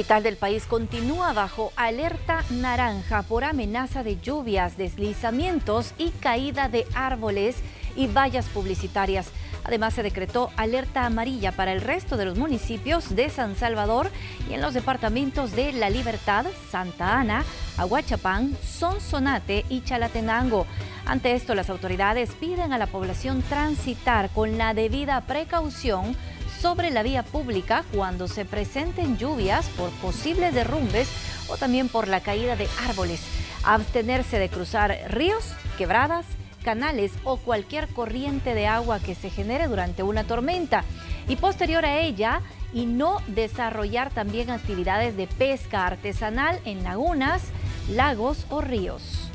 La capital del país continúa bajo alerta naranja por amenaza de lluvias, deslizamientos y caída de árboles y vallas publicitarias. Además, se decretó alerta amarilla para el resto de los municipios de San Salvador y en los departamentos de La Libertad, Santa Ana, Aguachapán, Sonsonate y Chalatenango. Ante esto, las autoridades piden a la población transitar con la debida precaución sobre la vía pública cuando se presenten lluvias por posibles derrumbes o también por la caída de árboles. Abstenerse de cruzar ríos, quebradas, canales o cualquier corriente de agua que se genere durante una tormenta y posterior a ella, y no desarrollar también actividades de pesca artesanal en lagunas, lagos o ríos.